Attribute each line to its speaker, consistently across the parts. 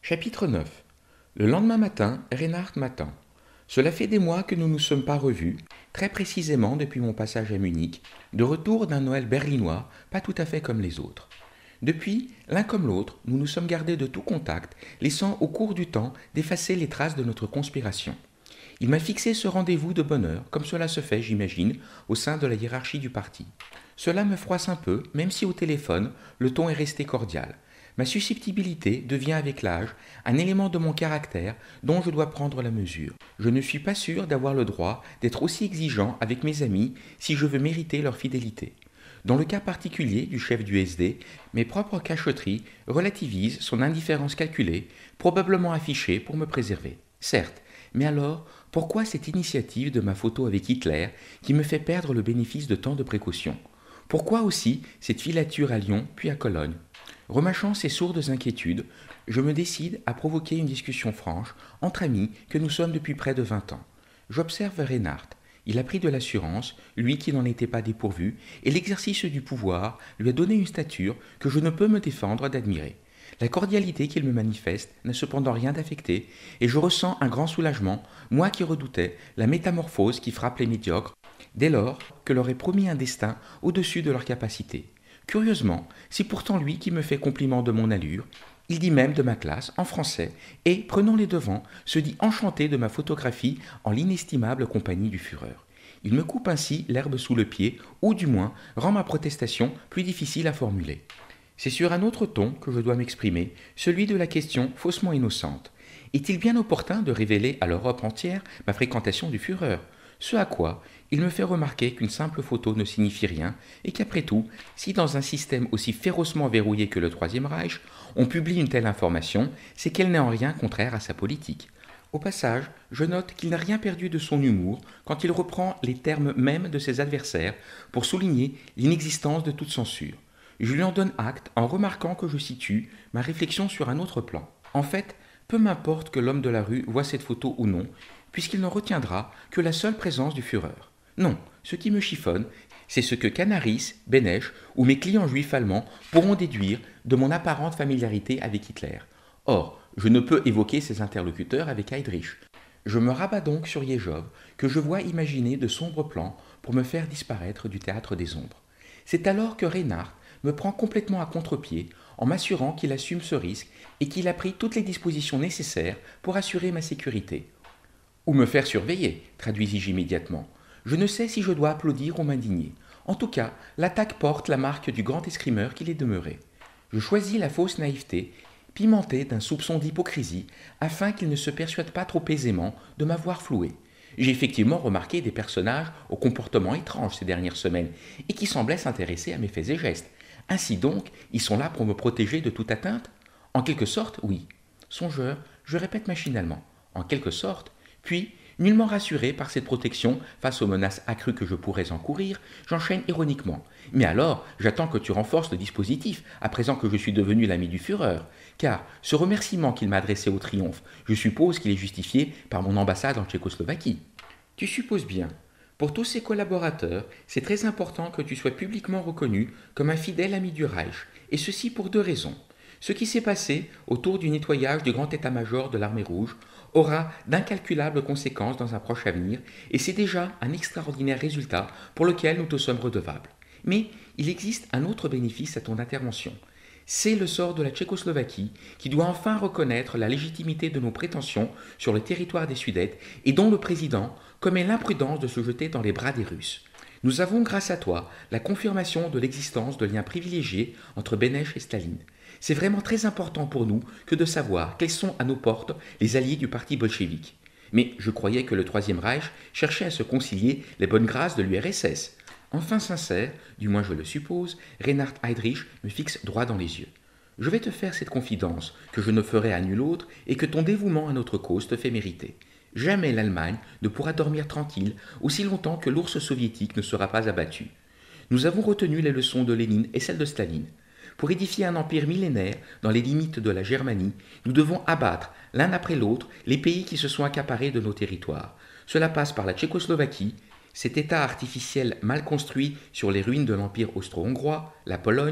Speaker 1: Chapitre 9. Le lendemain matin, Reinhard m'attend. Cela fait des mois que nous ne nous sommes pas revus, très précisément depuis mon passage à Munich, de retour d'un Noël berlinois, pas tout à fait comme les autres. Depuis, l'un comme l'autre, nous nous sommes gardés de tout contact, laissant au cours du temps d'effacer les traces de notre conspiration. Il m'a fixé ce rendez-vous de bonne heure, comme cela se fait, j'imagine, au sein de la hiérarchie du parti. Cela me froisse un peu, même si au téléphone, le ton est resté cordial. Ma susceptibilité devient avec l'âge un élément de mon caractère dont je dois prendre la mesure. Je ne suis pas sûr d'avoir le droit d'être aussi exigeant avec mes amis si je veux mériter leur fidélité. Dans le cas particulier du chef du SD, mes propres cachotteries relativisent son indifférence calculée, probablement affichée pour me préserver. Certes, mais alors, pourquoi cette initiative de ma photo avec Hitler qui me fait perdre le bénéfice de tant de précautions? Pourquoi aussi cette filature à Lyon puis à Cologne? Remâchant ces sourdes inquiétudes, je me décide à provoquer une discussion franche entre amis que nous sommes depuis près de 20 ans. J'observe Reinhard. Il a pris de l'assurance, lui qui n'en était pas dépourvu, et l'exercice du pouvoir lui a donné une stature que je ne peux me défendre d'admirer. La cordialité qu'il me manifeste n'a cependant rien d'affecté, et je ressens un grand soulagement, moi qui redoutais la métamorphose qui frappe les médiocres, dès lors que leur est promis un destin au-dessus de leurs capacités. Curieusement, c'est pourtant lui qui me fait compliment de mon allure. Il dit même de ma classe, en français, et, prenant les devants, se dit enchanté de ma photographie en l'inestimable compagnie du Führer. Il me coupe ainsi l'herbe sous le pied, ou du moins rend ma protestation plus difficile à formuler. C'est sur un autre ton que je dois m'exprimer, celui de la question faussement innocente. Est-il bien opportun de révéler à l'Europe entière ma fréquentation du Führer? Ce à quoi il me fait remarquer qu'une simple photo ne signifie rien et qu'après tout, si dans un système aussi férocement verrouillé que le Troisième Reich, on publie une telle information, c'est qu'elle n'est en rien contraire à sa politique. Au passage, je note qu'il n'a rien perdu de son humour quand il reprend les termes mêmes de ses adversaires pour souligner l'inexistence de toute censure. Je lui en donne acte en remarquant que je situe ma réflexion sur un autre plan. En fait, peu m'importe que l'homme de la rue voie cette photo ou non, puisqu'il n'en retiendra que la seule présence du Führer. Non, ce qui me chiffonne, c'est ce que Canaris, Beneš ou mes clients juifs allemands pourront déduire de mon apparente familiarité avec Hitler. Or, je ne peux évoquer ces interlocuteurs avec Heydrich. Je me rabats donc sur Yejov, que je vois imaginer de sombres plans pour me faire disparaître du théâtre des ombres. C'est alors que Reinhard me prend complètement à contre-pied en m'assurant qu'il assume ce risque et qu'il a pris toutes les dispositions nécessaires pour assurer ma sécurité. Ou me faire surveiller, traduisis-je immédiatement. Je ne sais si je dois applaudir ou m'indigner. En tout cas, l'attaque porte la marque du grand escrimeur qu'il est demeuré. Je choisis la fausse naïveté, pimentée d'un soupçon d'hypocrisie, afin qu'il ne se persuade pas trop aisément de m'avoir floué. J'ai effectivement remarqué des personnages au comportement étrange ces dernières semaines, et qui semblaient s'intéresser à mes faits et gestes. Ainsi donc, ils sont là pour me protéger de toute atteinte? En quelque sorte, oui. Songeur, je répète machinalement. En quelque sorte. Puis, nullement rassuré par cette protection face aux menaces accrues que je pourrais encourir, j'enchaîne ironiquement. Mais alors, j'attends que tu renforces le dispositif, à présent que je suis devenu l'ami du Führer. Car ce remerciement qu'il m'a adressé au triomphe, je suppose qu'il est justifié par mon ambassade en Tchécoslovaquie. Tu supposes bien. Pour tous ses collaborateurs, c'est très important que tu sois publiquement reconnu comme un fidèle ami du Reich, et ceci pour deux raisons. Ce qui s'est passé autour du nettoyage du grand état-major de l'armée rouge aura d'incalculables conséquences dans un proche avenir, et c'est déjà un extraordinaire résultat pour lequel nous te sommes redevables. Mais il existe un autre bénéfice à ton intervention. C'est le sort de la Tchécoslovaquie qui doit enfin reconnaître la légitimité de nos prétentions sur le territoire des Sudètes et dont le président commet l'imprudence de se jeter dans les bras des Russes. Nous avons, grâce à toi, la confirmation de l'existence de liens privilégiés entre Beneš et Staline. C'est vraiment très important pour nous que de savoir quels sont à nos portes les alliés du parti bolchevique. Mais je croyais que le Troisième Reich cherchait à se concilier les bonnes grâces de l'URSS. Enfin sincère, du moins je le suppose, Reinhard Heydrich me fixe droit dans les yeux. Je vais te faire cette confidence que je ne ferai à nul autre et que ton dévouement à notre cause te fait mériter. Jamais l'Allemagne ne pourra dormir tranquille aussi longtemps que l'ours soviétique ne sera pas abattu. Nous avons retenu les leçons de Lénine et celles de Staline. Pour édifier un empire millénaire dans les limites de la Germanie, nous devons abattre, l'un après l'autre, les pays qui se sont accaparés de nos territoires. Cela passe par la Tchécoslovaquie, cet État artificiel mal construit sur les ruines de l'Empire austro-hongrois, la Pologne,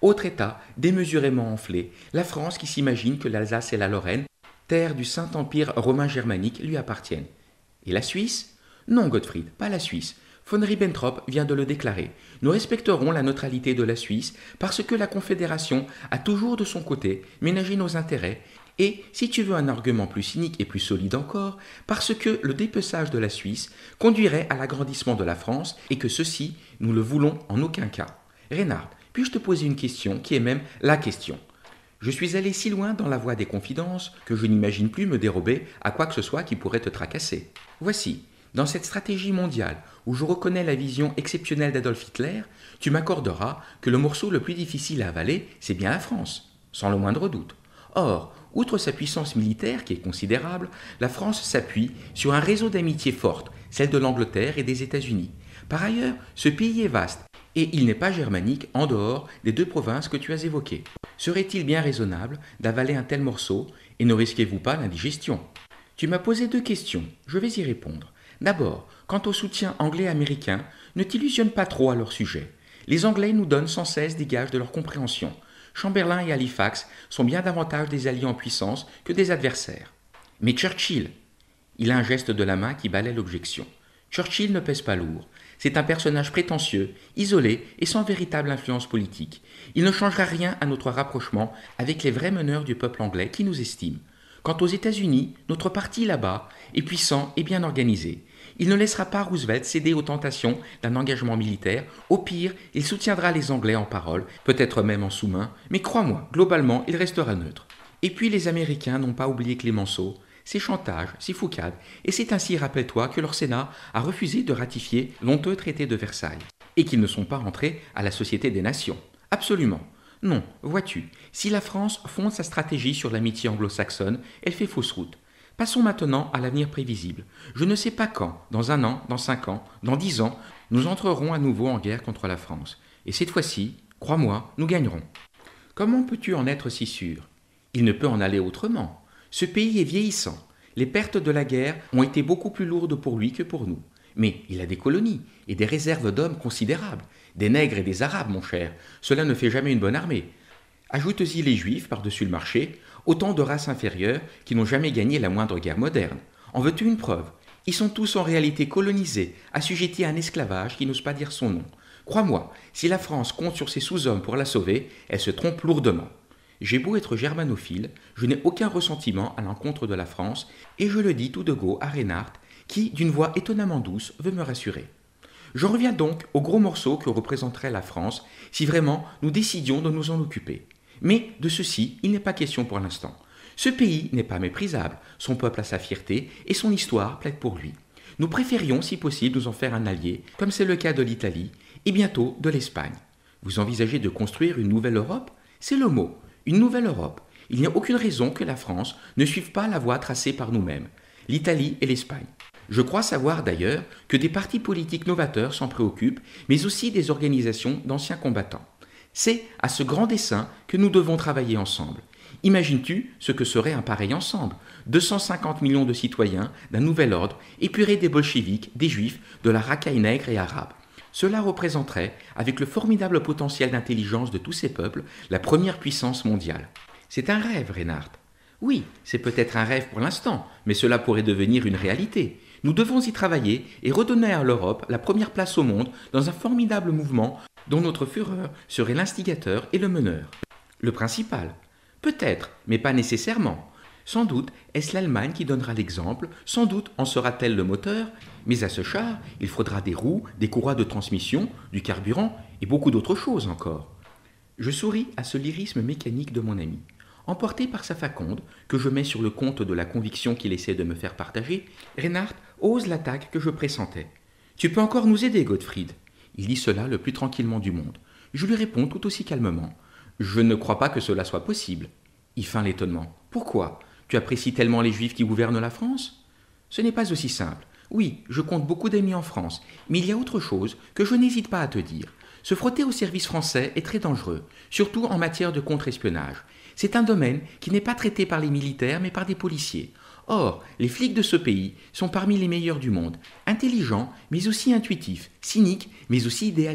Speaker 1: Autre État démesurément enflé, la France qui s'imagine que l'Alsace et la Lorraine, terre du Saint-Empire romain germanique, lui appartiennent. Et la Suisse? Non, Gottfried, pas la Suisse. Von Ribbentrop vient de le déclarer. Nous respecterons la neutralité de la Suisse parce que la Confédération a toujours de son côté ménagé nos intérêts et, si tu veux un argument plus cynique et plus solide encore, parce que le dépeçage de la Suisse conduirait à l'agrandissement de la France et que ceci, nous le voulons en aucun cas. Reinhard, puis-je te poser une question qui est même la question? Je suis allé si loin dans la voie des confidences que je n'imagine plus me dérober à quoi que ce soit qui pourrait te tracasser. Voici. Dans cette stratégie mondiale où je reconnais la vision exceptionnelle d'Adolf Hitler, tu m'accorderas que le morceau le plus difficile à avaler, c'est bien la France, sans le moindre doute. Or, outre sa puissance militaire qui est considérable, la France s'appuie sur un réseau d'amitié forte, celle de l'Angleterre et des États-Unis. Par ailleurs, ce pays est vaste et il n'est pas germanique en dehors des deux provinces que tu as évoquées. Serait-il bien raisonnable d'avaler un tel morceau et ne risquez-vous pas l'indigestion? Tu m'as posé deux questions, je vais y répondre. D'abord, quant au soutien anglais-américain, ne t'illusionne pas trop à leur sujet. Les Anglais nous donnent sans cesse des gages de leur compréhension. Chamberlain et Halifax sont bien davantage des alliés en puissance que des adversaires. Mais Churchill, il a un geste de la main qui balaie l'objection. Churchill ne pèse pas lourd. C'est un personnage prétentieux, isolé et sans véritable influence politique. Il ne changera rien à notre rapprochement avec les vrais meneurs du peuple anglais qui nous estiment. Quant aux États-Unis, notre parti là-bas est puissant et bien organisé. Il ne laissera pas Roosevelt céder aux tentations d'un engagement militaire. Au pire, il soutiendra les Anglais en parole, peut-être même en sous-main, mais crois-moi, globalement, il restera neutre. Et puis les Américains n'ont pas oublié Clémenceau, ses chantages, ses foucades, et c'est ainsi, rappelle-toi, que leur Sénat a refusé de ratifier l'honteux traité de Versailles, et qu'ils ne sont pas rentrés à la Société des Nations. Absolument. Non, vois-tu, si la France fonde sa stratégie sur l'amitié anglo-saxonne, elle fait fausse route. Passons maintenant à l'avenir prévisible. Je ne sais pas quand, dans 1 an, dans 5 ans, dans 10 ans, nous entrerons à nouveau en guerre contre la France. Et cette fois-ci, crois-moi, nous gagnerons. Comment peux-tu en être si sûr? Il ne peut en aller autrement. Ce pays est vieillissant. Les pertes de la guerre ont été beaucoup plus lourdes pour lui que pour nous. Mais il a des colonies et des réserves d'hommes considérables. Des nègres et des arabes, mon cher. Cela ne fait jamais une bonne armée. Ajoute-y les juifs par-dessus le marché, autant de races inférieures qui n'ont jamais gagné la moindre guerre moderne. En veux-tu une preuve? Ils sont tous en réalité colonisés, assujettis à un esclavage qui n'ose pas dire son nom. Crois-moi, si la France compte sur ses sous-hommes pour la sauver, elle se trompe lourdement. J'ai beau être germanophile, je n'ai aucun ressentiment à l'encontre de la France, et je le dis tout de go à Reinhard, qui, d'une voix étonnamment douce, veut me rassurer. Je reviens donc au gros morceau que représenterait la France si vraiment nous décidions de nous en occuper. Mais de ceci, il n'est pas question pour l'instant. Ce pays n'est pas méprisable, son peuple a sa fierté et son histoire plaide pour lui. Nous préférions, si possible, nous en faire un allié, comme c'est le cas de l'Italie et bientôt de l'Espagne. Vous envisagez de construire une nouvelle Europe? C'est le mot, une nouvelle Europe. Il n'y a aucune raison que la France ne suive pas la voie tracée par nous-mêmes, l'Italie et l'Espagne. Je crois savoir d'ailleurs que des partis politiques novateurs s'en préoccupent, mais aussi des organisations d'anciens combattants. C'est à ce grand dessein que nous devons travailler ensemble. Imagines-tu ce que serait un pareil ensemble? 250 millions de citoyens d'un nouvel ordre, épurés des bolcheviks, des juifs, de la racaille nègre et arabe. Cela représenterait, avec le formidable potentiel d'intelligence de tous ces peuples, la première puissance mondiale. C'est un rêve, Reinhard. Oui, c'est peut-être un rêve pour l'instant, mais cela pourrait devenir une réalité. Nous devons y travailler et redonner à l'Europe la première place au monde dans un formidable mouvement dont notre Führer serait l'instigateur et le meneur. Le principal. Peut-être, mais pas nécessairement. Sans doute est-ce l'Allemagne qui donnera l'exemple, sans doute en sera-t-elle le moteur, mais à ce char, il faudra des roues, des courroies de transmission, du carburant et beaucoup d'autres choses encore. Je souris à ce lyrisme mécanique de mon ami. Emporté par sa faconde, que je mets sur le compte de la conviction qu'il essaie de me faire partager, Reinhard ose l'attaque que je pressentais. « Tu peux encore nous aider, Gottfried ?» Il dit cela le plus tranquillement du monde. Je lui réponds tout aussi calmement. « Je ne crois pas que cela soit possible. » Il feint l'étonnement. « Pourquoi? Tu apprécies tellement les Juifs qui gouvernent la France ?» Ce n'est pas aussi simple. Oui, je compte beaucoup d'amis en France, mais il y a autre chose que je n'hésite pas à te dire. Se frotter au service français est très dangereux, surtout en matière de contre-espionnage. C'est un domaine qui n'est pas traité par les militaires mais par des policiers. Or, les flics de ce pays sont parmi les meilleurs du monde, intelligents mais aussi intuitifs, cyniques mais aussi idéalistes.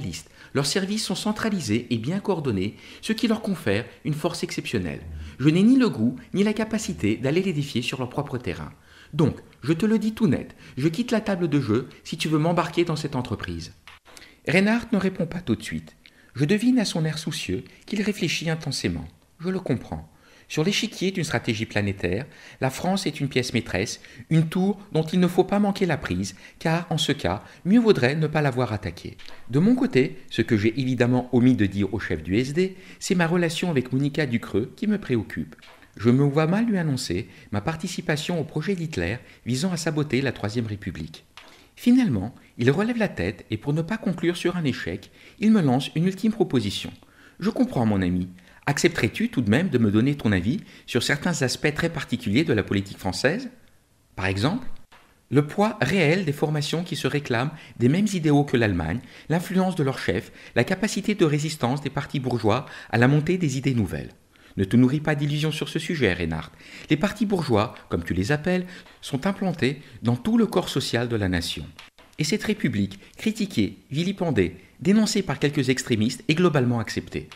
Speaker 1: Leurs services sont centralisés et bien coordonnés, ce qui leur confère une force exceptionnelle. Je n'ai ni le goût ni la capacité d'aller les défier sur leur propre terrain. Donc, je te le dis tout net, je quitte la table de jeu si tu veux m'embarquer dans cette entreprise. » Reinhardt ne répond pas tout de suite. Je devine à son air soucieux qu'il réfléchit intensément. Je le comprends. Sur l'échiquier d'une stratégie planétaire, la France est une pièce maîtresse, une tour dont il ne faut pas manquer la prise, car en ce cas, mieux vaudrait ne pas l'avoir attaquée. De mon côté, ce que j'ai évidemment omis de dire au chef du SD, c'est ma relation avec Monica Ducreux qui me préoccupe. Je me vois mal lui annoncer ma participation au projet d'Hitler visant à saboter la Troisième République. Finalement, il relève la tête et pour ne pas conclure sur un échec, il me lance une ultime proposition. « Je comprends, mon ami. Accepterais-tu tout de même de me donner ton avis sur certains aspects très particuliers de la politique française ? Par exemple, le poids réel des formations qui se réclament des mêmes idéaux que l'Allemagne, l'influence de leurs chefs, la capacité de résistance des partis bourgeois à la montée des idées nouvelles. Ne te nourris pas d'illusions sur ce sujet, Reinhardt. Les partis bourgeois, comme tu les appelles, sont implantés dans tout le corps social de la nation. Et cette république, critiquée, vilipendée, dénoncée par quelques extrémistes, est globalement acceptée.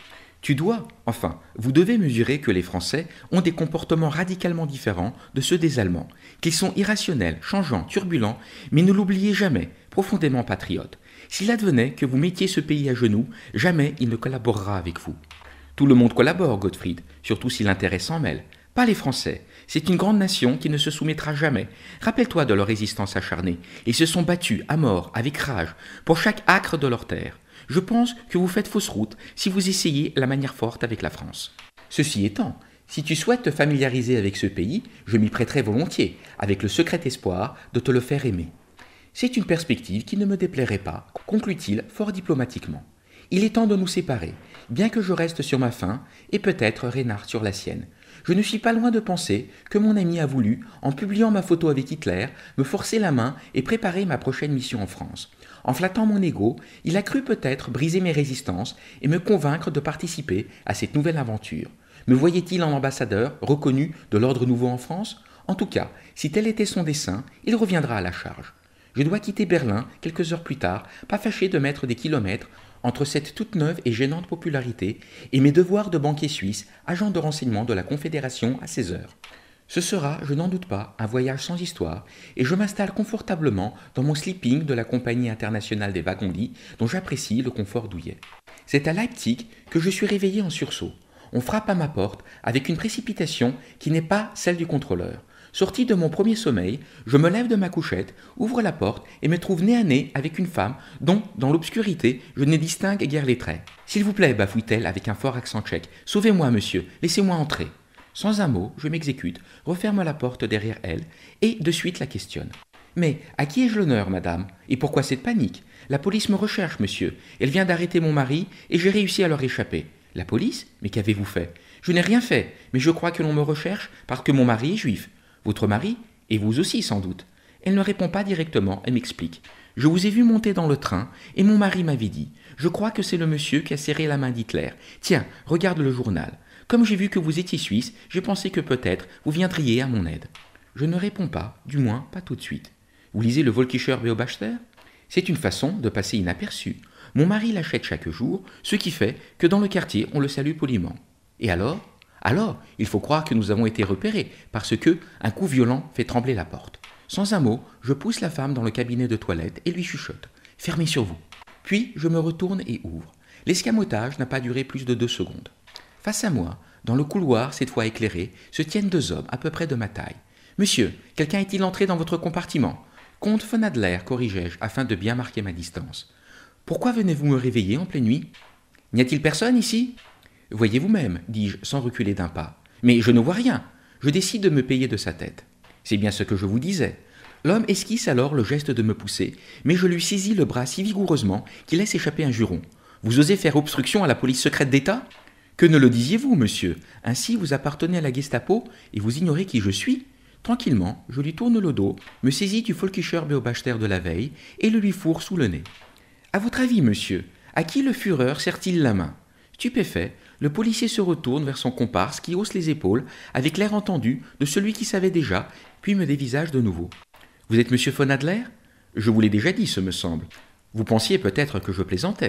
Speaker 1: Vous devez mesurer que les Français ont des comportements radicalement différents de ceux des Allemands, qu'ils sont irrationnels, changeants, turbulents, mais ne l'oubliez jamais, profondément patriotes. S'il advenait que vous mettiez ce pays à genoux, jamais il ne collaborera avec vous. Tout le monde collabore, Gottfried, surtout si l'intérêt s'en mêle. Pas les Français. C'est une grande nation qui ne se soumettra jamais. Rappelle-toi de leur résistance acharnée. Ils se sont battus à mort, avec rage, pour chaque acre de leur terre. Je pense que vous faites fausse route si vous essayez la manière forte avec la France. Ceci étant, si tu souhaites te familiariser avec ce pays, je m'y prêterai volontiers, avec le secret espoir de te le faire aimer. C'est une perspective qui ne me déplairait pas, conclut-il fort diplomatiquement. Il est temps de nous séparer, bien que je reste sur ma faim, et peut-être Reinhardt sur la sienne. Je ne suis pas loin de penser que mon ami a voulu, en publiant ma photo avec Hitler, me forcer la main et préparer ma prochaine mission en France. En flattant mon ego, il a cru peut-être briser mes résistances et me convaincre de participer à cette nouvelle aventure. Me voyait-il en ambassadeur, reconnu de l'ordre nouveau en France ? En tout cas, si tel était son dessein, il reviendra à la charge. Je dois quitter Berlin quelques heures plus tard, pas fâché de mettre des kilomètres entre cette toute neuve et gênante popularité et mes devoirs de banquier suisse, agent de renseignement de la Confédération à 16 heures. Ce sera, je n'en doute pas, un voyage sans histoire, et je m'installe confortablement dans mon sleeping de la Compagnie internationale des wagons-lits, dont j'apprécie le confort douillet. C'est à Leipzig que je suis réveillé en sursaut. On frappe à ma porte avec une précipitation qui n'est pas celle du contrôleur. Sorti de mon premier sommeil, je me lève de ma couchette, ouvre la porte et me trouve nez à nez avec une femme dont, dans l'obscurité, je ne distingue guère les traits. « S'il vous plaît, bafouille-t-elle avec un fort accent tchèque. Sauvez-moi, monsieur, laissez-moi entrer. » Sans un mot, je m'exécute, referme la porte derrière elle et de suite la questionne. « Mais à qui ai-je l'honneur, madame ? Et pourquoi cette panique ? La police me recherche, monsieur. Elle vient d'arrêter mon mari et j'ai réussi à leur échapper. »« La police ? Mais qu'avez-vous fait ? » ?»« Je n'ai rien fait, mais je crois que l'on me recherche parce que mon mari est juif. »« Votre mari ? Et vous aussi, sans doute. » Elle ne répond pas directement, elle m'explique. « Je vous ai vu monter dans le train et mon mari m'avait dit. Je crois que c'est le monsieur qui a serré la main d'Hitler. Tiens, regarde le journal. Comme j'ai vu que vous étiez suisse, j'ai pensé que peut-être vous viendriez à mon aide. » Je ne réponds pas, du moins pas tout de suite. « Vous lisez le Völkischer Beobachter ? C'est une façon de passer inaperçu. Mon mari l'achète chaque jour, ce qui fait que dans le quartier, on le salue poliment. Et alors ? Alors, il faut croire que nous avons été repérés, parce que un coup violent fait trembler la porte. Sans un mot, je pousse la femme dans le cabinet de toilette et lui chuchote. « Fermez sur vous. » Puis je me retourne et ouvre. L'escamotage n'a pas duré plus de 2 secondes. Face à moi, dans le couloir, cette fois éclairé, se tiennent 2 hommes à peu près de ma taille. « Monsieur, quelqu'un est-il entré dans votre compartiment ?»« Comte von Adler, corrigeai-je, afin de bien marquer ma distance. »« Pourquoi venez-vous me réveiller en pleine nuit ? N'y a-t-il personne ici ?»« Voyez vous-même, dis-je sans reculer d'un pas. Mais je ne vois rien. Je décide de me payer de sa tête. C'est bien ce que je vous disais. L'homme esquisse alors le geste de me pousser, mais je lui saisis le bras si vigoureusement qu'il laisse échapper un juron. « Vous osez faire obstruction à la police secrète d'État ? Que ne le disiez-vous, monsieur ? Ainsi vous appartenez à la Gestapo et vous ignorez qui je suis ?» Tranquillement, je lui tourne le dos, me saisis du Völkischer Beobachter de la veille et le lui fourre sous le nez. « À votre avis, monsieur, à qui le Führer serre-t-il la main ?» Stupéfait, le policier se retourne vers son comparse qui hausse les épaules avec l'air entendu de celui qui savait déjà, puis me dévisage de nouveau. « Vous êtes monsieur von Adler ? Je vous l'ai déjà dit, ce me semble. Vous pensiez peut-être que je plaisantais.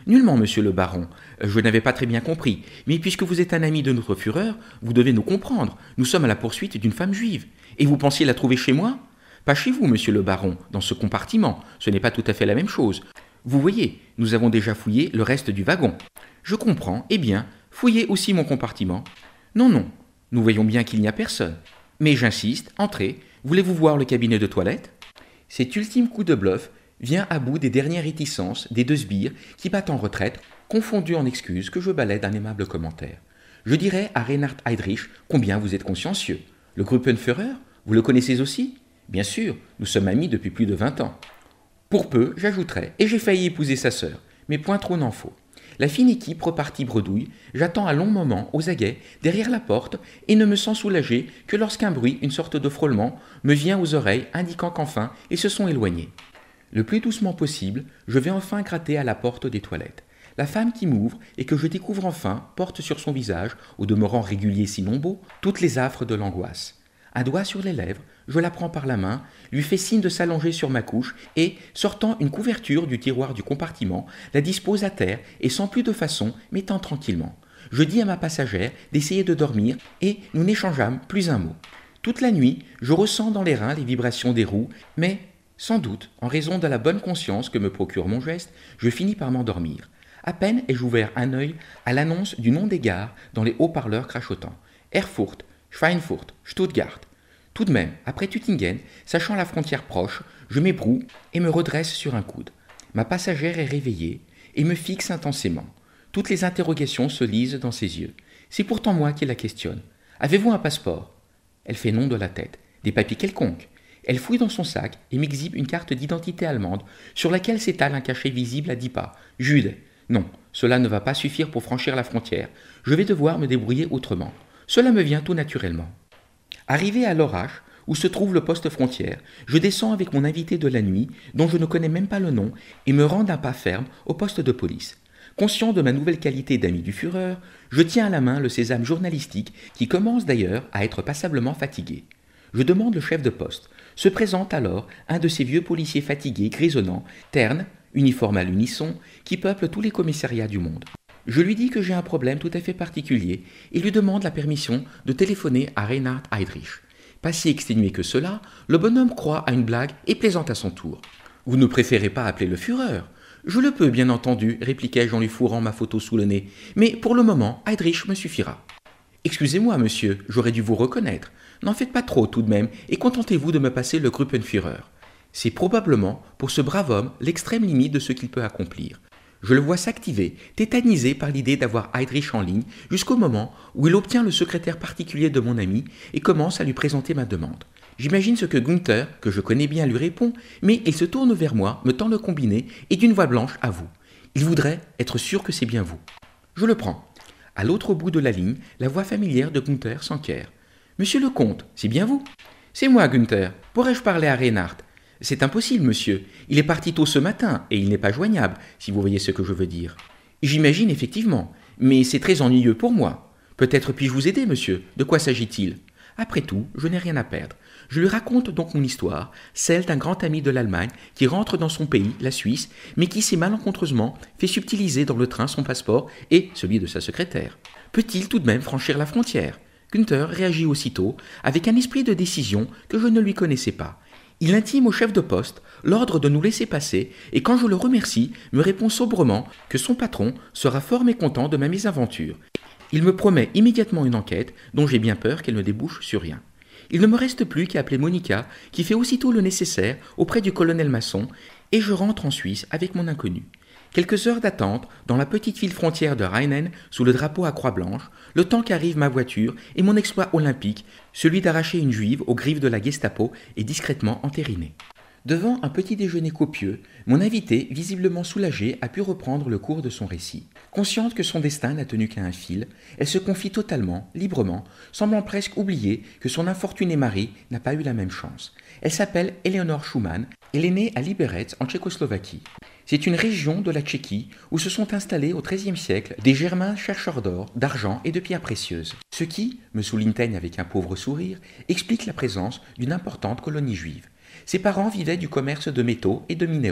Speaker 1: Nullement, monsieur le baron. Je n'avais pas très bien compris. Mais puisque vous êtes un ami de notre Führer, vous devez nous comprendre. Nous sommes à la poursuite d'une femme juive. Et vous pensiez la trouver chez moi? Pas chez vous, monsieur le baron, dans ce compartiment. Ce n'est pas tout à fait la même chose. Vous voyez, nous avons déjà fouillé le reste du wagon. Je comprends. Eh bien, fouillez aussi mon compartiment. Non, non. Nous voyons bien qu'il n'y a personne. Mais j'insiste, entrez. Voulez-vous voir le cabinet de toilette? Cet ultime coup de bluff vient à bout des dernières réticences des deux sbires qui battent en retraite, confondus en excuses que je balaie d'un aimable commentaire. Je dirais à Reinhard Heydrich combien vous êtes consciencieux. Le Gruppenführer, vous le connaissez aussi? Bien sûr, nous sommes amis depuis plus de 20 ans. Pour peu, j'ajouterais, et j'ai failli épouser sa sœur, mais point trop n'en faut. La fine équipe repartit bredouille, j'attends un long moment aux aguets derrière la porte et ne me sens soulagé que lorsqu'un bruit, une sorte de frôlement, me vient aux oreilles indiquant qu'enfin ils se sont éloignés. Le plus doucement possible, je vais enfin gratter à la porte des toilettes. La femme qui m'ouvre et que je découvre enfin porte sur son visage, au demeurant régulier sinon beau, toutes les affres de l'angoisse. Un doigt sur les lèvres, je la prends par la main, lui fais signe de s'allonger sur ma couche et, sortant une couverture du tiroir du compartiment, la dispose à terre et sans plus de façon, m'étend tranquillement. Je dis à ma passagère d'essayer de dormir et nous n'échangeâmes plus un mot. Toute la nuit, je ressens dans les reins les vibrations des roues, mais, sans doute, en raison de la bonne conscience que me procure mon geste, je finis par m'endormir. À peine ai-je ouvert un œil à l'annonce du nom des gares dans les haut-parleurs crachotants. Erfurt, Schweinfurt, Stuttgart. Tout de même, après Tüttingen, sachant la frontière proche, je m'ébroue et me redresse sur un coude. Ma passagère est réveillée et me fixe intensément. Toutes les interrogations se lisent dans ses yeux. C'est pourtant moi qui la questionne. Avez-vous un passeport? Elle fait non de la tête. Des papiers quelconques? Elle fouille dans son sac et m'exhibe une carte d'identité allemande sur laquelle s'étale un cachet visible à 10 pas. Jude. Non, cela ne va pas suffire pour franchir la frontière. Je vais devoir me débrouiller autrement. Cela me vient tout naturellement. Arrivé à Lörrach, où se trouve le poste frontière, je descends avec mon invité de la nuit, dont je ne connais même pas le nom, et me rends d'un pas ferme au poste de police. Conscient de ma nouvelle qualité d'ami du Führer, je tiens à la main le sésame journalistique qui commence d'ailleurs à être passablement fatigué. Je demande le chef de poste. Se présente alors un de ces vieux policiers fatigués, grisonnants, ternes, uniformes à l'unisson, qui peuplent tous les commissariats du monde. Je lui dis que j'ai un problème tout à fait particulier et lui demande la permission de téléphoner à Reinhard Heydrich. Pas si exténué que cela, le bonhomme croit à une blague et plaisante à son tour. « Vous ne préférez pas appeler le Führer ?»« Je le peux, bien entendu, répliquai-je en lui fourrant ma photo sous le nez, mais pour le moment, Heydrich me suffira. »« Excusez-moi, monsieur, j'aurais dû vous reconnaître. N'en faites pas trop tout de même et contentez-vous de me passer le Gruppenführer. C'est probablement pour ce brave homme l'extrême limite de ce qu'il peut accomplir. Je le vois s'activer, tétanisé par l'idée d'avoir Heydrich en ligne, jusqu'au moment où il obtient le secrétaire particulier de mon ami et commence à lui présenter ma demande. J'imagine ce que Günther, que je connais bien, lui répond, mais il se tourne vers moi, me tend le combiné et d'une voix blanche avoue. Il voudrait être sûr que c'est bien vous. Je le prends. À l'autre bout de la ligne, la voix familière de Günther s'enquiert. « Monsieur le comte, c'est bien vous ?»« C'est moi, Günther. Pourrais-je parler à Reinhard ?»« C'est impossible, monsieur. Il est parti tôt ce matin et il n'est pas joignable, si vous voyez ce que je veux dire. »« J'imagine effectivement, mais c'est très ennuyeux pour moi. Peut-être puis-je vous aider, monsieur. De quoi s'agit-il ?» Après tout, je n'ai rien à perdre. Je lui raconte donc mon histoire, celle d'un grand ami de l'Allemagne qui rentre dans son pays, la Suisse, mais qui s'est malencontreusement fait subtiliser dans le train son passeport et celui de sa secrétaire. Peut-il tout de même franchir la frontière ? Günther réagit aussitôt, avec un esprit de décision que je ne lui connaissais pas. Il intime au chef de poste l'ordre de nous laisser passer et quand je le remercie, me répond sobrement que son patron sera fort mécontent de ma mésaventure. Il me promet immédiatement une enquête dont j'ai bien peur qu'elle ne débouche sur rien. Il ne me reste plus qu'à appeler Monica qui fait aussitôt le nécessaire auprès du colonel Masson et je rentre en Suisse avec mon inconnu. Quelques heures d'attente dans la petite ville frontière de Rheinen sous le drapeau à croix blanche, le temps qu'arrive ma voiture et mon exploit olympique, celui d'arracher une juive aux griffes de la Gestapo est discrètement entériné. Devant un petit déjeuner copieux, mon invité, visiblement soulagée, a pu reprendre le cours de son récit. Consciente que son destin n'a tenu qu'à un fil, elle se confie totalement, librement, semblant presque oublier que son infortuné mari n'a pas eu la même chance. Elle s'appelle Eleonore Schumann, elle est née à Liberec en Tchécoslovaquie. C'est une région de la Tchéquie où se sont installés au XIIIe siècle des Germains chercheurs d'or, d'argent et de pierres précieuses. Ce qui, me souligne-t-elle avec un pauvre sourire, explique la présence d'une importante colonie juive. Ses parents vivaient du commerce de métaux et de minéraux.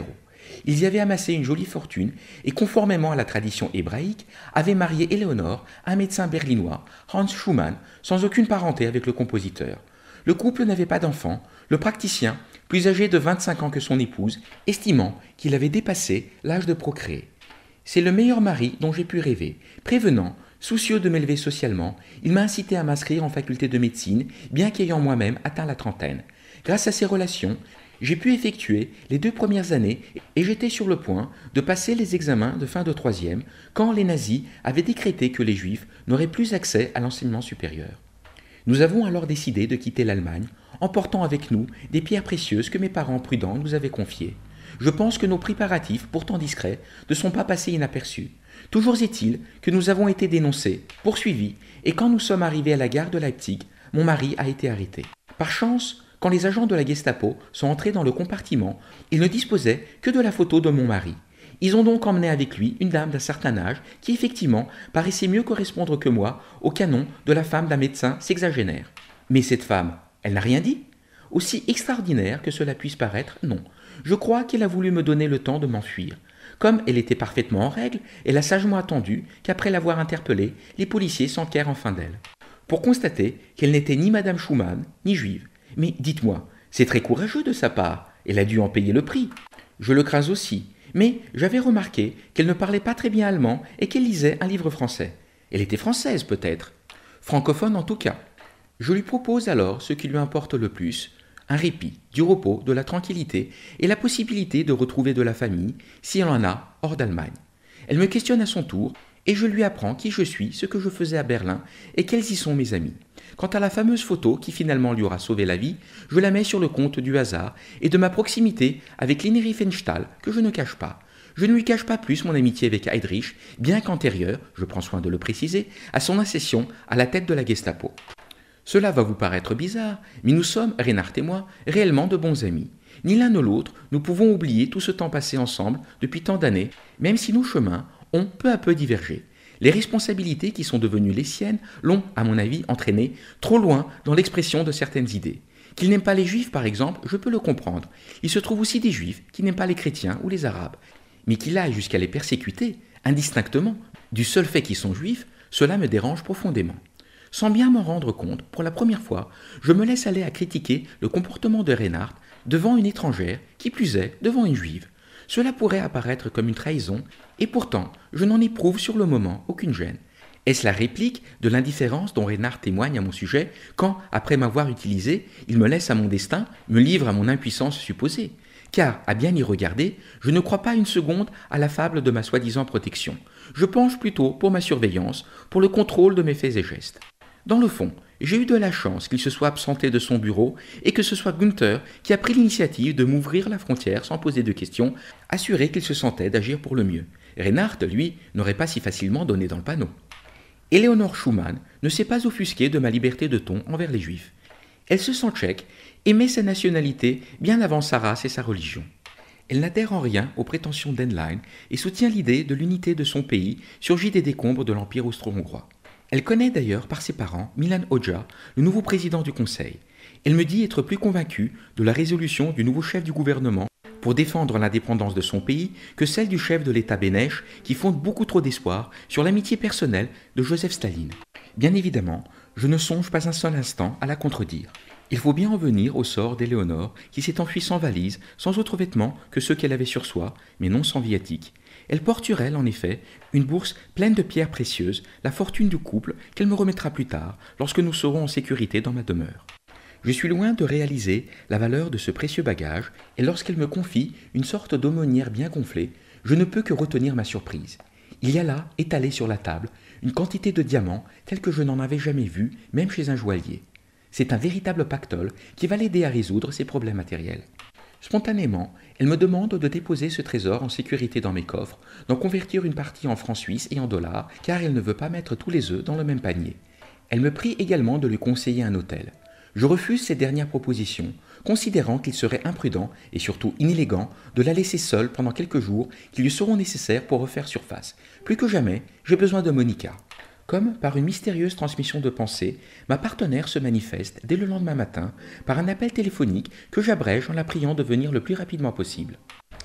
Speaker 1: Ils y avaient amassé une jolie fortune et, conformément à la tradition hébraïque, avaient marié Éléonore à un médecin berlinois, Hans Schumann, sans aucune parenté avec le compositeur. Le couple n'avait pas d'enfant, le praticien, plus âgé de 25 ans que son épouse, estimant qu'il avait dépassé l'âge de procréer. C'est le meilleur mari dont j'ai pu rêver. Prévenant, soucieux de m'élever socialement, il m'a incité à m'inscrire en faculté de médecine, bien qu'ayant moi-même atteint la trentaine. Grâce à ces relations, j'ai pu effectuer les 2 premières années et j'étais sur le point de passer les examens de fin de troisième quand les nazis avaient décrété que les juifs n'auraient plus accès à l'enseignement supérieur. Nous avons alors décidé de quitter l'Allemagne, emportant avec nous des pierres précieuses que mes parents prudents nous avaient confiées. Je pense que nos préparatifs, pourtant discrets, ne sont pas passés inaperçus. Toujours est-il que nous avons été dénoncés, poursuivis, et quand nous sommes arrivés à la gare de Leipzig, mon mari a été arrêté. Par chance, quand les agents de la Gestapo sont entrés dans le compartiment, ils ne disposaient que de la photo de mon mari. Ils ont donc emmené avec lui une dame d'un certain âge qui effectivement paraissait mieux correspondre que moi au canon de la femme d'un médecin sexagénaire. Mais cette femme, elle n'a rien dit. Aussi extraordinaire que cela puisse paraître, non. Je crois qu'elle a voulu me donner le temps de m'enfuir. Comme elle était parfaitement en règle, elle a sagement attendu qu'après l'avoir interpellée, les policiers s'enquèrent enfin d'elle. Pour constater qu'elle n'était ni Madame Schumann, ni juive. Mais dites-moi, c'est très courageux de sa part. Elle a dû en payer le prix. Je le crains aussi. Mais j'avais remarqué qu'elle ne parlait pas très bien allemand et qu'elle lisait un livre français. Elle était française peut-être. Francophone en tout cas. Je lui propose alors ce qui lui importe le plus, un répit, du repos, de la tranquillité et la possibilité de retrouver de la famille, si elle en a, hors d'Allemagne. Elle me questionne à son tour et je lui apprends qui je suis, ce que je faisais à Berlin et quels y sont mes amis. Quant à la fameuse photo qui finalement lui aura sauvé la vie, je la mets sur le compte du hasard et de ma proximité avec Leni Riefenstahl que je ne cache pas. Je ne lui cache pas plus mon amitié avec Heydrich, bien qu'antérieure, je prends soin de le préciser, à son accession à la tête de la Gestapo. Cela va vous paraître bizarre, mais nous sommes, Reinhard et moi, réellement de bons amis. Ni l'un ni l'autre, nous pouvons oublier tout ce temps passé ensemble depuis tant d'années, même si nos chemins ont peu à peu divergé. Les responsabilités qui sont devenues les siennes l'ont, à mon avis, entraîné trop loin dans l'expression de certaines idées. Qu'il n'aime pas les juifs, par exemple, je peux le comprendre. Il se trouve aussi des juifs qui n'aiment pas les chrétiens ou les arabes. Mais qu'il aille jusqu'à les persécuter, indistinctement, du seul fait qu'ils sont juifs, cela me dérange profondément. Sans bien m'en rendre compte, pour la première fois, je me laisse aller à critiquer le comportement de Reinhard devant une étrangère, qui plus est, devant une juive. Cela pourrait apparaître comme une trahison, et pourtant, je n'en éprouve sur le moment aucune gêne. Est-ce la réplique de l'indifférence dont Reinhard témoigne à mon sujet quand, après m'avoir utilisé, il me laisse à mon destin, me livre à mon impuissance supposée? Car, à bien y regarder, je ne crois pas une seconde à la fable de ma soi-disant protection. Je penche plutôt pour ma surveillance, pour le contrôle de mes faits et gestes. Dans le fond, j'ai eu de la chance qu'il se soit absenté de son bureau et que ce soit Günther qui a pris l'initiative de m'ouvrir la frontière sans poser de questions, assuré qu'il se sentait d'agir pour le mieux. Reinhard, lui, n'aurait pas si facilement donné dans le panneau. Éléonore Schumann ne s'est pas offusquée de ma liberté de ton envers les Juifs. Elle se sent tchèque et met sa nationalité bien avant sa race et sa religion. Elle n'adhère en rien aux prétentions d'Henlein et soutient l'idée de l'unité de son pays surgie des décombres de l'Empire austro-hongrois. Elle connaît d'ailleurs par ses parents Milan Hoxha, le nouveau président du Conseil. Elle me dit être plus convaincue de la résolution du nouveau chef du gouvernement pour défendre l'indépendance de son pays que celle du chef de l'État Bénèche qui fonde beaucoup trop d'espoir sur l'amitié personnelle de Joseph Staline. Bien évidemment, je ne songe pas un seul instant à la contredire. Il faut bien en venir au sort d'Éléonore qui s'est enfuie sans valise, sans autres vêtements que ceux qu'elle avait sur soi, mais non sans viatique. Elle porte sur elle, en effet, une bourse pleine de pierres précieuses, la fortune du couple qu'elle me remettra plus tard, lorsque nous serons en sécurité dans ma demeure. Je suis loin de réaliser la valeur de ce précieux bagage, et lorsqu'elle me confie une sorte d'aumônière bien gonflée, je ne peux que retenir ma surprise. Il y a là, étalée sur la table, une quantité de diamants telle que je n'en avais jamais vue, même chez un joaillier. C'est un véritable pactole qui va l'aider à résoudre ses problèmes matériels. Spontanément, elle me demande de déposer ce trésor en sécurité dans mes coffres, d'en convertir une partie en francs suisses et en dollars, car elle ne veut pas mettre tous les œufs dans le même panier. Elle me prie également de lui conseiller un hôtel. Je refuse ces dernières propositions, considérant qu'il serait imprudent et surtout inélégant de la laisser seule pendant quelques jours qui lui seront nécessaires pour refaire surface. Plus que jamais, j'ai besoin de Monica. Comme par une mystérieuse transmission de pensée, ma partenaire se manifeste dès le lendemain matin par un appel téléphonique que j'abrège en la priant de venir le plus rapidement possible.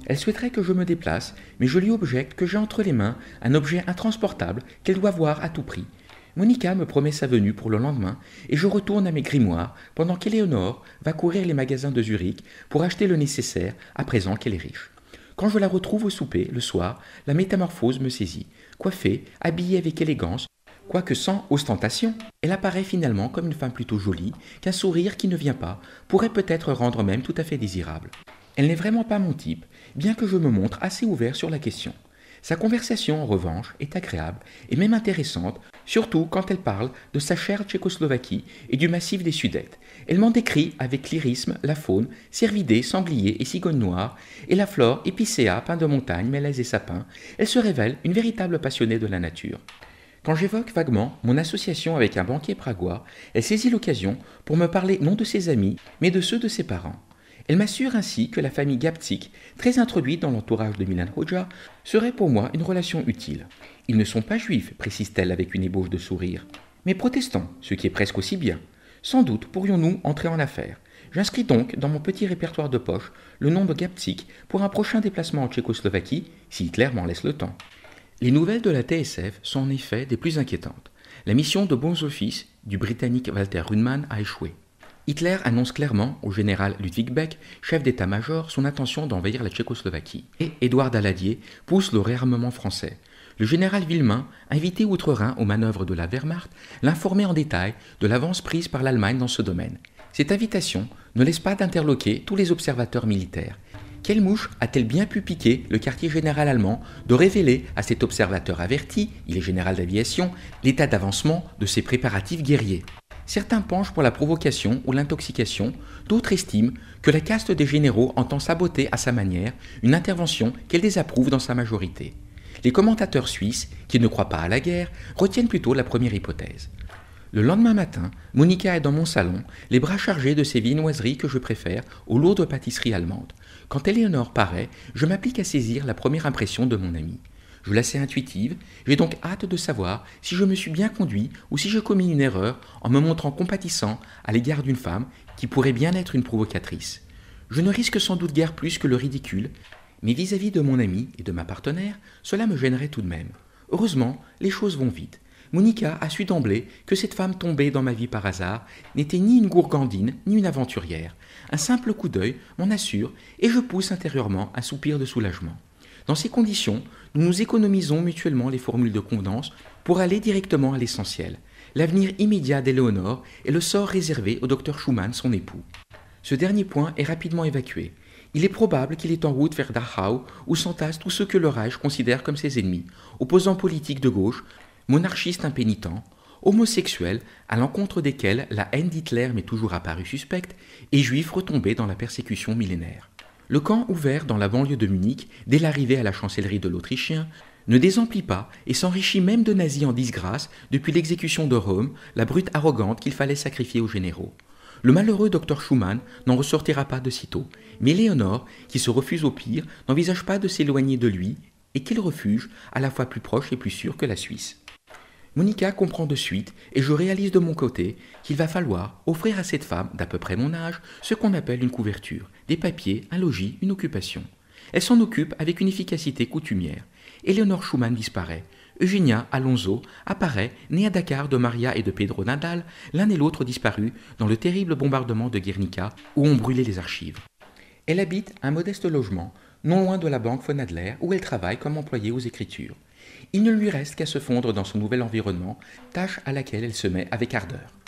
Speaker 1: Elle souhaiterait que je me déplace, mais je lui objecte que j'ai entre les mains un objet intransportable qu'elle doit voir à tout prix. Monica me promet sa venue pour le lendemain et je retourne à mes grimoires pendant qu'Éléonore va courir les magasins de Zurich pour acheter le nécessaire à présent qu'elle est riche. Quand je la retrouve au souper, le soir, la métamorphose me saisit. Coiffée, habillée avec élégance, quoique sans ostentation, elle apparaît finalement comme une femme plutôt jolie, qu'un sourire qui ne vient pas pourrait peut-être rendre même tout à fait désirable. Elle n'est vraiment pas mon type, bien que je me montre assez ouvert sur la question. Sa conversation, en revanche, est agréable et même intéressante, surtout quand elle parle de sa chère Tchécoslovaquie et du massif des Sudètes. Elle m'en décrit avec lyrisme la faune, cervidés, sangliers et cigognes noires, et la flore, épicéas, pins de montagne, mélèzes et sapins. Elle se révèle une véritable passionnée de la nature. Quand j'évoque vaguement mon association avec un banquier pragois, elle saisit l'occasion pour me parler non de ses amis, mais de ceux de ses parents. Elle m'assure ainsi que la famille Gapczyk, très introduite dans l'entourage de Milan Hodja, serait pour moi une relation utile. Ils ne sont pas juifs, précise-t-elle avec une ébauche de sourire, mais protestants, ce qui est presque aussi bien. Sans doute pourrions-nous entrer en affaires. J'inscris donc dans mon petit répertoire de poche le nom de Gapczyk pour un prochain déplacement en Tchécoslovaquie, si Hitler m'en laisse le temps. Les nouvelles de la TSF sont en effet des plus inquiétantes. La mission de bons offices du Britannique Walter Runeman a échoué. Hitler annonce clairement au général Ludwig Beck, chef d'état-major, son intention d'envahir la Tchécoslovaquie. Et Édouard Daladier pousse le réarmement français. Le général Villemain, invité outre-Rhin aux manœuvres de la Wehrmacht, l'informait en détail de l'avance prise par l'Allemagne dans ce domaine. Cette invitation ne laisse pas d'interloquer tous les observateurs militaires. Quelle mouche a-t-elle bien pu piquer le quartier général allemand de révéler à cet observateur averti, il est général d'aviation, l'état d'avancement de ses préparatifs guerriers? Certains penchent pour la provocation ou l'intoxication, d'autres estiment que la caste des généraux entend saboter à sa manière une intervention qu'elle désapprouve dans sa majorité. Les commentateurs suisses, qui ne croient pas à la guerre, retiennent plutôt la première hypothèse. Le lendemain matin, Monica est dans mon salon, les bras chargés de ces viennoiseries que je préfère aux lourdes pâtisseries allemandes. Quand Éléonore paraît, je m'applique à saisir la première impression de mon amie. Je la sais intuitive, j'ai donc hâte de savoir si je me suis bien conduit ou si je commis une erreur en me montrant compatissant à l'égard d'une femme qui pourrait bien être une provocatrice. Je ne risque sans doute guère plus que le ridicule, mais vis-à-vis de mon amie et de ma partenaire, cela me gênerait tout de même. Heureusement, les choses vont vite. Monica a su d'emblée que cette femme tombée dans ma vie par hasard n'était ni une gourgandine ni une aventurière. Un simple coup d'œil m'en assure et je pousse intérieurement un soupir de soulagement. Dans ces conditions, nous nous économisons mutuellement les formules de convenance pour aller directement à l'essentiel. L'avenir immédiat d'Éléonore et le sort réservé au docteur Schumann, son époux. Ce dernier point est rapidement évacué. Il est probable qu'il est en route vers Dachau où s'entassent tous ceux que le Reich considère comme ses ennemis, opposants politiques de gauche, monarchistes impénitents, homosexuels à l'encontre desquels la haine d'Hitler m'est toujours apparue suspecte, et juifs retombés dans la persécution millénaire. Le camp ouvert dans la banlieue de Munich, dès l'arrivée à la chancellerie de l'Autrichien, ne désemplit pas et s'enrichit même de nazis en disgrâce depuis l'exécution de Rome, la brute arrogante qu'il fallait sacrifier aux généraux. Le malheureux docteur Schumann n'en ressortira pas de sitôt, mais Léonore, qui se refuse au pire, n'envisage pas de s'éloigner de lui, et quel refuge, à la fois plus proche et plus sûr que la Suisse. Monica comprend de suite, et je réalise de mon côté qu'il va falloir offrir à cette femme d'à peu près mon âge ce qu'on appelle une couverture, des papiers, un logis, une occupation. Elle s'en occupe avec une efficacité coutumière. Éléonore Schumann disparaît. Eugenia Alonso apparaît, née à Dakar de Maria et de Pedro Nadal, l'un et l'autre disparus dans le terrible bombardement de Guernica où ont brûlé les archives. Elle habite un modeste logement, non loin de la banque von Adler, où elle travaille comme employée aux écritures. Il ne lui reste qu'à se fondre dans son nouvel environnement, tâche à laquelle elle se met avec ardeur.